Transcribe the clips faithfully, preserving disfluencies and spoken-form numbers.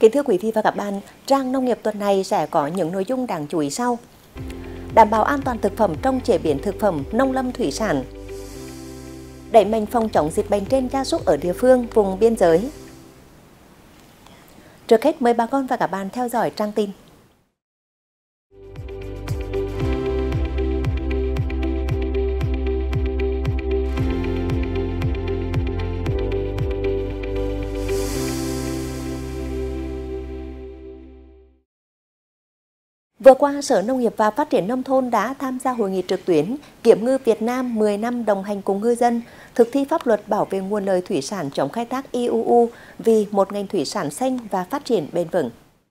Kính thưa quý vị và các bạn, trang nông nghiệp tuần này sẽ có những nội dung đáng chú ý sau. Đảm bảo an toàn thực phẩm trong chế biến thực phẩm, nông lâm thủy sản. Đẩy mạnh phòng chống dịch bệnh trên gia súc ở địa phương, vùng biên giới. Trước hết mời bà con và các bạn theo dõi trang tin. Vừa qua, Sở Nông nghiệp và Phát triển Nông thôn đã tham gia hội nghị trực tuyến Kiểm ngư Việt Nam mười năm đồng hành cùng ngư dân, thực thi pháp luật bảo vệ nguồn lợi thủy sản chống khai thác i u u vì một ngành thủy sản xanh và phát triển bền vững.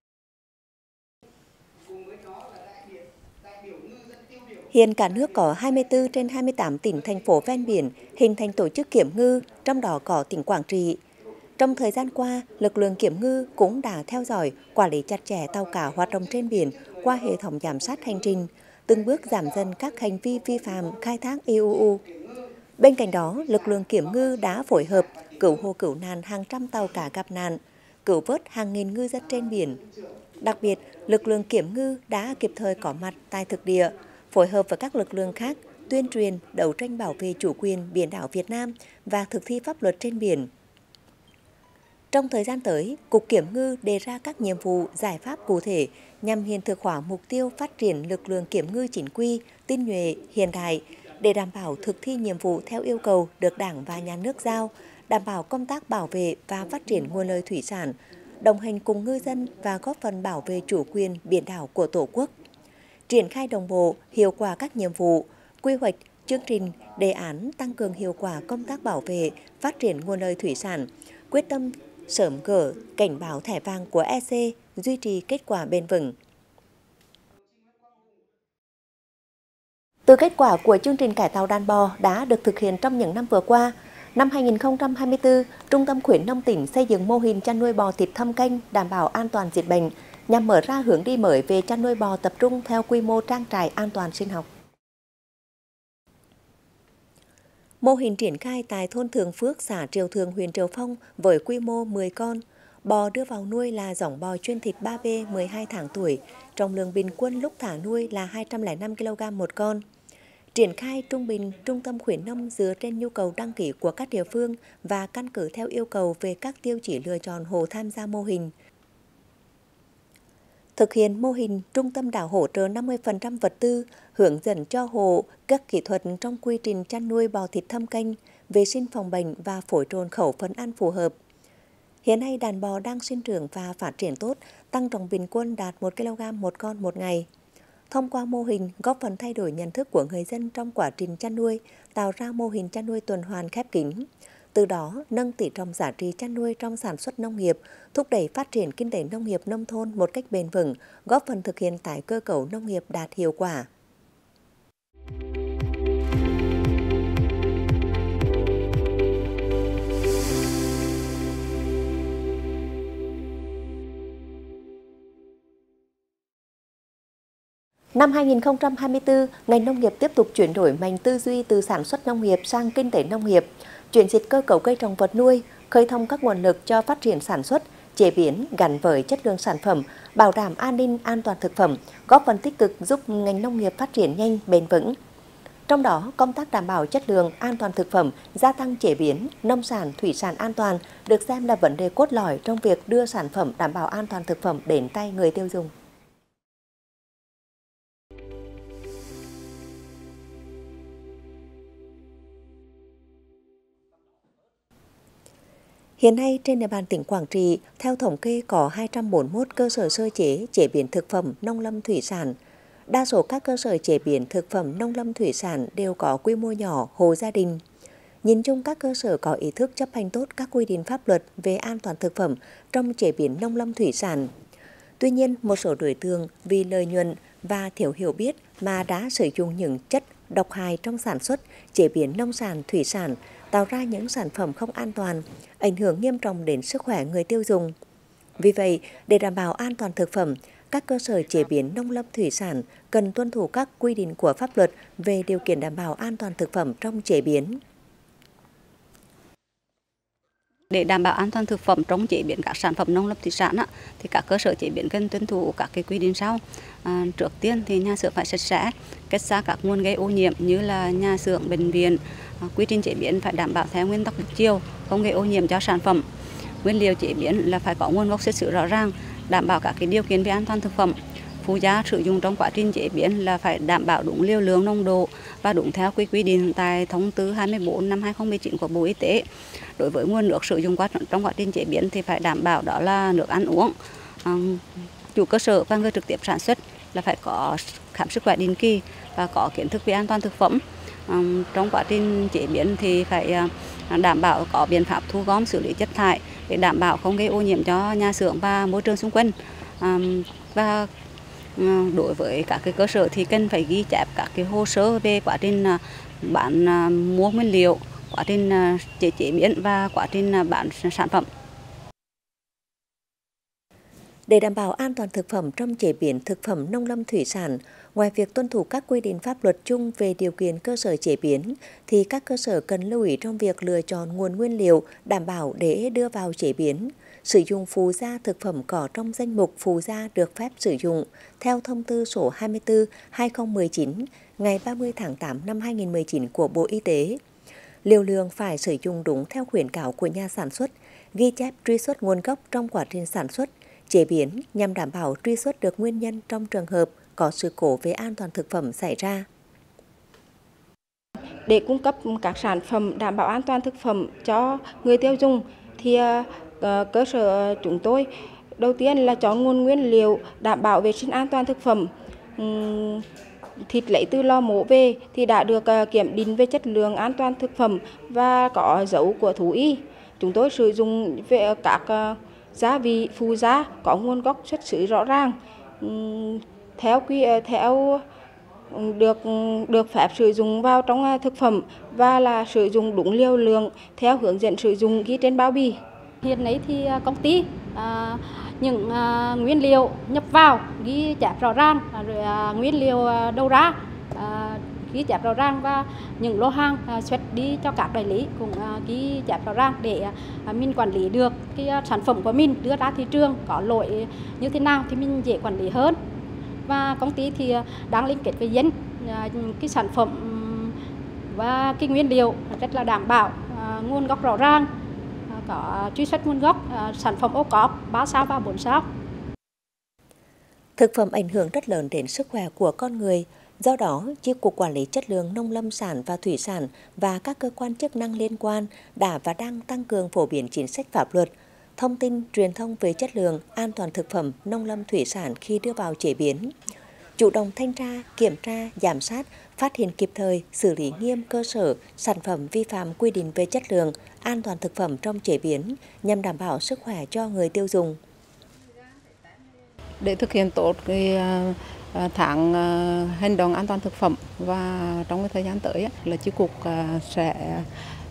Hiện cả nước có hai mươi tư trên hai mươi tám tỉnh, thành phố ven biển hình thành tổ chức kiểm ngư, trong đó có tỉnh Quảng Trị. Trong thời gian qua, lực lượng kiểm ngư cũng đã theo dõi, quản lý chặt chẽ tàu cá hoạt động trên biển qua hệ thống giám sát hành trình, từng bước giảm dần các hành vi vi phạm khai thác i u u. Bên cạnh đó, lực lượng kiểm ngư đã phối hợp cứu hộ cứu nạn hàng trăm tàu cá gặp nạn, cứu vớt hàng nghìn ngư dân trên biển. Đặc biệt, lực lượng kiểm ngư đã kịp thời có mặt tại thực địa, phối hợp với các lực lượng khác tuyên truyền, đấu tranh bảo vệ chủ quyền biển đảo Việt Nam và thực thi pháp luật trên biển. Trong thời gian tới, Cục Kiểm ngư đề ra các nhiệm vụ, giải pháp cụ thể nhằm hiện thực hóa mục tiêu phát triển lực lượng kiểm ngư chính quy, tinh nhuệ, hiện đại để đảm bảo thực thi nhiệm vụ theo yêu cầu được Đảng và Nhà nước giao, đảm bảo công tác bảo vệ và phát triển nguồn lợi thủy sản, đồng hành cùng ngư dân và góp phần bảo vệ chủ quyền biển đảo của Tổ quốc. Triển khai đồng bộ, hiệu quả các nhiệm vụ, quy hoạch, chương trình, đề án tăng cường hiệu quả công tác bảo vệ, phát triển nguồn lợi thủy sản, quyết tâm sớm gỡ cảnh báo thẻ vàng của e xê, duy trì kết quả bền vững. Từ kết quả của chương trình cải tạo đàn bò đã được thực hiện trong những năm vừa qua, năm hai nghìn không trăm hai mươi tư, Trung tâm khuyến nông tỉnh xây dựng mô hình chăn nuôi bò thịt thâm canh đảm bảo an toàn dịch bệnh, nhằm mở ra hướng đi mới về chăn nuôi bò tập trung theo quy mô trang trại an toàn sinh học. Mô hình triển khai tại thôn Thường Phước, xã Triệu Thượng, huyện Triệu Phong với quy mô mười con. Bò đưa vào nuôi là dòng bò chuyên thịt ba B mười hai tháng tuổi, trọng lượng bình quân lúc thả nuôi là hai trăm lẻ năm ki lô gam một con. Triển khai trung bình, Trung tâm khuyến nông dựa trên nhu cầu đăng ký của các địa phương và căn cứ theo yêu cầu về các tiêu chí lựa chọn hộ tham gia mô hình. Thực hiện mô hình, trung tâm đã hỗ trợ năm mươi phần trăm vật tư, hướng dẫn cho hộ các kỹ thuật trong quy trình chăn nuôi bò thịt thâm canh, vệ sinh phòng bệnh và phối trộn khẩu phần ăn phù hợp. Hiện nay đàn bò đang sinh trưởng và phát triển tốt, tăng trọng bình quân đạt một ki lô gam một con một ngày. Thông qua mô hình, góp phần thay đổi nhận thức của người dân trong quá trình chăn nuôi, tạo ra mô hình chăn nuôi tuần hoàn khép kín. Từ đó, nâng tỷ trọng giá trị chăn nuôi trong sản xuất nông nghiệp, thúc đẩy phát triển kinh tế nông nghiệp nông thôn một cách bền vững, góp phần thực hiện tái cơ cấu nông nghiệp đạt hiệu quả. Năm hai nghìn không trăm hai mươi tư, ngành nông nghiệp tiếp tục chuyển đổi mạnh tư duy từ sản xuất nông nghiệp sang kinh tế nông nghiệp, chuyển dịch cơ cấu cây trồng vật nuôi, khơi thông các nguồn lực cho phát triển sản xuất, chế biến gắn với chất lượng sản phẩm, bảo đảm an ninh an toàn thực phẩm, góp phần tích cực giúp ngành nông nghiệp phát triển nhanh, bền vững. Trong đó, công tác đảm bảo chất lượng an toàn thực phẩm, gia tăng chế biến, nông sản, thủy sản an toàn được xem là vấn đề cốt lõi trong việc đưa sản phẩm đảm bảo an toàn thực phẩm đến tay người tiêu dùng. Hiện nay, trên địa bàn tỉnh Quảng Trị, theo thống kê có hai trăm bốn mươi mốt cơ sở sơ chế, chế biến thực phẩm nông lâm thủy sản. Đa số các cơ sở chế biến thực phẩm nông lâm thủy sản đều có quy mô nhỏ, hộ gia đình. Nhìn chung, các cơ sở có ý thức chấp hành tốt các quy định pháp luật về an toàn thực phẩm trong chế biến nông lâm thủy sản. Tuy nhiên, một số đối tượng vì lợi nhuận và thiếu hiểu biết mà đã sử dụng những chất độc hại trong sản xuất, chế biến nông sản, thủy sản, tạo ra những sản phẩm không an toàn, ảnh hưởng nghiêm trọng đến sức khỏe người tiêu dùng. Vì vậy, để đảm bảo an toàn thực phẩm, các cơ sở chế biến nông lâm thủy sản cần tuân thủ các quy định của pháp luật về điều kiện đảm bảo an toàn thực phẩm trong chế biến. Để đảm bảo an toàn thực phẩm trong chế biến các sản phẩm nông lâm thủy sản á, thì các cơ sở chế biến cần tuân thủ các cái quy định sau. À, trước tiên thì nhà xưởng phải sạch sẽ, cách xa các nguồn gây ô nhiễm như là nhà xưởng, bệnh viện. À, quy trình chế biến phải đảm bảo theo nguyên tắc một chiều, không gây ô nhiễm cho sản phẩm. Nguyên liệu chế biến là phải có nguồn gốc xuất xứ rõ ràng, đảm bảo các cái điều kiện về an toàn thực phẩm. Phụ gia sử dụng trong quá trình chế biến là phải đảm bảo đúng liều lượng, nồng độ và đúng theo quy quy định tại thông tư hai mươi tư năm hai nghìn không trăm mười chín của Bộ Y tế. Đối với nguồn nước sử dụng qua trong quá trình chế biến thì phải đảm bảo đó là nước ăn uống. À, chủ cơ sở và người trực tiếp sản xuất là phải có khám sức khỏe định kỳ và có kiến thức về an toàn thực phẩm. À, trong quá trình chế biến thì phải đảm bảo có biện pháp thu gom xử lý chất thải để đảm bảo không gây ô nhiễm cho nhà xưởng và môi trường xung quanh. À, và đối với các cái cơ sở thì cần phải ghi chép các cái hồ sơ về quá trình bán mua nguyên liệu, quá trình chế chế biến và quá trình bán sản phẩm. Để đảm bảo an toàn thực phẩm trong chế biến thực phẩm nông lâm thủy sản, ngoài việc tuân thủ các quy định pháp luật chung về điều kiện cơ sở chế biến, thì các cơ sở cần lưu ý trong việc lựa chọn nguồn nguyên liệu đảm bảo để đưa vào chế biến, sử dụng phụ gia thực phẩm có trong danh mục phụ gia được phép sử dụng theo thông tư số hai mươi tư trên hai nghìn không trăm mười chín ngày ba mươi tháng tám năm hai nghìn không trăm mười chín của Bộ Y tế. Liều lượng phải sử dụng đúng theo khuyến cáo của nhà sản xuất, ghi chép truy xuất nguồn gốc trong quá trình sản xuất, chế biến nhằm đảm bảo truy xuất được nguyên nhân trong trường hợp có sự cố về an toàn thực phẩm xảy ra. Để cung cấp các sản phẩm đảm bảo an toàn thực phẩm cho người tiêu dùng thì uh, cơ sở chúng tôi đầu tiên là chọn nguồn nguyên liệu đảm bảo vệ sinh an toàn thực phẩm. Um, thịt lấy từ lò mổ về thì đã được uh, kiểm định về chất lượng an toàn thực phẩm và có dấu của thú y. Chúng tôi sử dụng về các uh, gia vị phụ gia có nguồn gốc xuất xứ rõ ràng, um, theo quy uh, theo được được phép sử dụng vào trong thực phẩm và là sử dụng đúng liều lượng theo hướng dẫn sử dụng ghi trên bao bì. Hiện nay thì công ty à, những à, nguyên liệu nhập vào ghi chép rõ ràng, rồi à, nguyên liệu đầu ra à, ghi chép rõ ràng và những lô hàng à, xuất đi cho các đại lý cũng à, ghi chép rõ ràng để à, mình quản lý được cái sản phẩm của mình đưa ra thị trường có lỗi như thế nào thì mình dễ quản lý hơn. Và công ty thì đang liên kết với dân, cái sản phẩm và cái nguyên liệu rất là đảm bảo, nguồn gốc rõ ràng, có truy xuất nguồn gốc, sản phẩm ô cốp ba sao và bốn sao. Thực phẩm ảnh hưởng rất lớn đến sức khỏe của con người. Do đó, Chi cục Quản lý Chất lượng Nông lâm sản và Thủy sản và các cơ quan chức năng liên quan đã và đang tăng cường phổ biến chính sách pháp luật, thông tin, truyền thông về chất lượng, an toàn thực phẩm, nông lâm thủy sản khi đưa vào chế biến. Chủ động thanh tra, kiểm tra, giám sát, phát hiện kịp thời, xử lý nghiêm cơ sở, sản phẩm vi phạm quy định về chất lượng, an toàn thực phẩm trong chế biến nhằm đảm bảo sức khỏe cho người tiêu dùng. Để thực hiện tốt cái tháng hành động an toàn thực phẩm và trong cái thời gian tới là Chi cục sẽ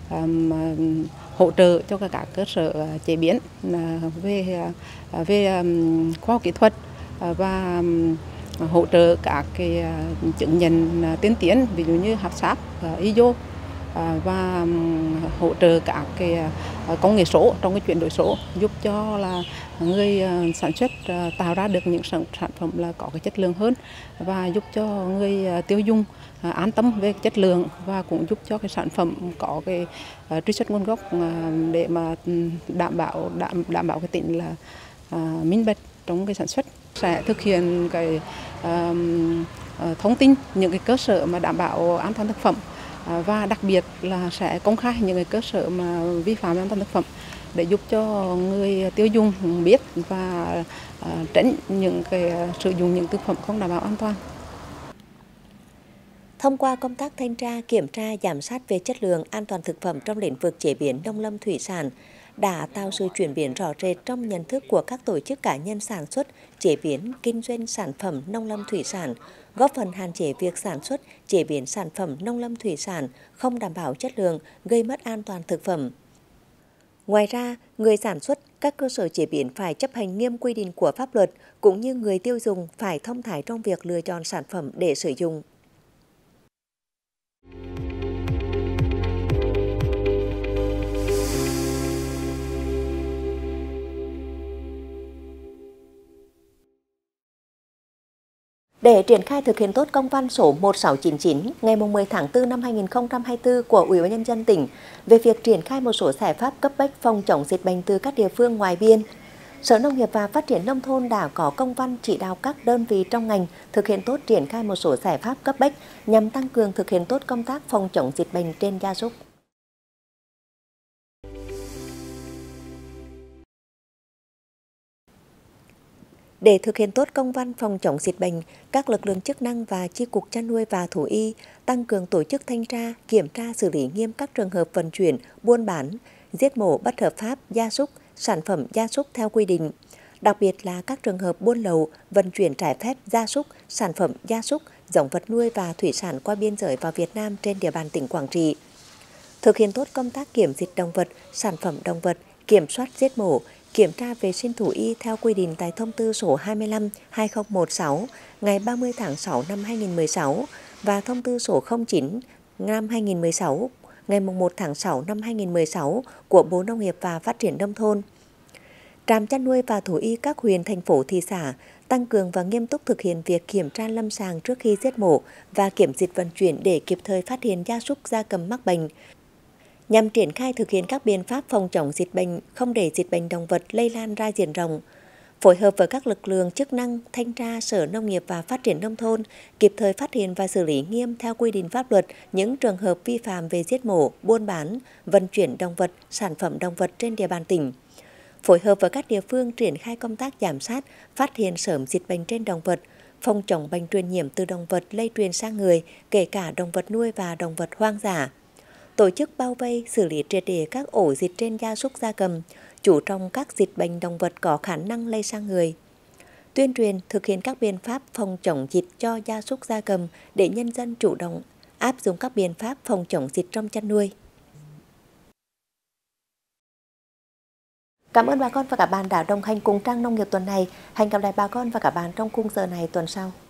hỗ trợ cho các cơ sở chế biến về về khoa học kỹ thuật và hỗ trợ các cái chứng nhận tiên tiến, ví dụ như hát sáp, i ét ô và hỗ trợ các cái công nghệ số trong cái chuyển đổi số, giúp cho là người sản xuất tạo ra được những sản sản phẩm là có cái chất lượng hơn và giúp cho người tiêu dùng an tâm về chất lượng và cũng giúp cho cái sản phẩm có cái truy xuất nguồn gốc để mà đảm bảo đảm đảm bảo cái tính là uh, minh bạch trong cái sản xuất. Sẽ thực hiện cái uh, thông tin những cái cơ sở mà đảm bảo an toàn thực phẩm uh, và đặc biệt là sẽ công khai những cái cơ sở mà vi phạm an toàn thực phẩm để giúp cho người tiêu dùng biết và uh, tránh những cái uh, sử dụng những thực phẩm không đảm bảo an toàn. Thông qua công tác thanh tra, kiểm tra, giám sát về chất lượng, an toàn thực phẩm trong lĩnh vực chế biến nông lâm thủy sản đã tạo sự chuyển biến rõ rệt trong nhận thức của các tổ chức cá nhân sản xuất, chế biến, kinh doanh sản phẩm nông lâm thủy sản, góp phần hạn chế việc sản xuất, chế biến sản phẩm nông lâm thủy sản không đảm bảo chất lượng, gây mất an toàn thực phẩm. Ngoài ra, người sản xuất, các cơ sở chế biến phải chấp hành nghiêm quy định của pháp luật, cũng như người tiêu dùng phải thông thái trong việc lựa chọn sản phẩm để sử dụng. Để triển khai thực hiện tốt công văn số một sáu chín chín ngày mười tháng tư năm hai nghìn không trăm hai mươi tư của Ủy ban nhân dân tỉnh về việc triển khai một số giải pháp cấp bách phòng chống dịch bệnh từ các địa phương ngoài biên, Sở Nông nghiệp và Phát triển Nông thôn đã có công văn chỉ đạo các đơn vị trong ngành thực hiện tốt triển khai một số giải pháp cấp bách nhằm tăng cường thực hiện tốt công tác phòng chống dịch bệnh trên gia súc. Để thực hiện tốt công văn phòng chống dịch bệnh, các lực lượng chức năng và Chi cục Chăn nuôi và Thú y tăng cường tổ chức thanh tra, kiểm tra xử lý nghiêm các trường hợp vận chuyển, buôn bán, giết mổ bất hợp pháp gia súc, sản phẩm gia súc theo quy định. Đặc biệt là các trường hợp buôn lậu, vận chuyển trái phép gia súc, sản phẩm gia súc, giống vật nuôi và thủy sản qua biên giới vào Việt Nam trên địa bàn tỉnh Quảng Trị. Thực hiện tốt công tác kiểm dịch động vật, sản phẩm động vật, kiểm soát giết mổ, kiểm tra vệ sinh thú y theo quy định tại thông tư số hai mươi lăm trên hai nghìn không trăm mười sáu ngày ba mươi tháng sáu năm hai nghìn không trăm mười sáu và thông tư số không chín năm hai nghìn không trăm mười sáu ngày mùng một tháng sáu năm hai nghìn không trăm mười sáu của Bộ Nông nghiệp và Phát triển Nông thôn. Trạm chăn nuôi và thú y các huyện, thành phố, thị xã tăng cường và nghiêm túc thực hiện việc kiểm tra lâm sàng trước khi giết mổ và kiểm dịch vận chuyển để kịp thời phát hiện gia súc gia cầm mắc bệnh, nhằm triển khai thực hiện các biện pháp phòng chống dịch bệnh, không để dịch bệnh động vật lây lan ra diện rộng. Phối hợp với các lực lượng chức năng, thanh tra, Sở Nông nghiệp và Phát triển Nông thôn, kịp thời phát hiện và xử lý nghiêm theo quy định pháp luật những trường hợp vi phạm về giết mổ, buôn bán, vận chuyển động vật, sản phẩm động vật trên địa bàn tỉnh. Phối hợp với các địa phương triển khai công tác giám sát, phát hiện sớm dịch bệnh trên động vật, phòng chống bệnh truyền nhiễm từ động vật lây truyền sang người, kể cả động vật nuôi và động vật hoang dã. Tổ chức bao vây, xử lý triệt để các ổ dịch trên gia súc gia cầm, chú trọng các dịch bệnh động vật có khả năng lây sang người. Tuyên truyền thực hiện các biện pháp phòng chống dịch cho gia súc gia cầm để nhân dân chủ động áp dụng các biện pháp phòng chống dịch trong chăn nuôi. Cảm ơn bà con và các bạn đã đồng hành cùng trang nông nghiệp tuần này. Hẹn gặp lại bà con và các bạn trong khung giờ này tuần sau.